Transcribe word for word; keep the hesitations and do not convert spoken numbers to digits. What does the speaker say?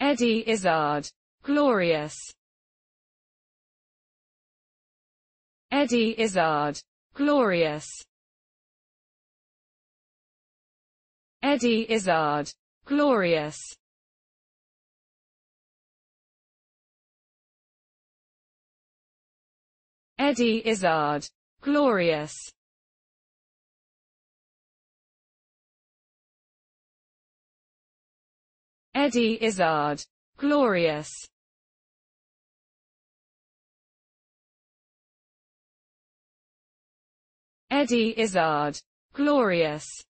Eddie Izzard. Glorious. Eddie Izzard. Glorious. Eddie Izzard. Glorious. Eddie Izzard. Glorious. Eddie Izzard. Glorious. Eddie Izzard. Glorious.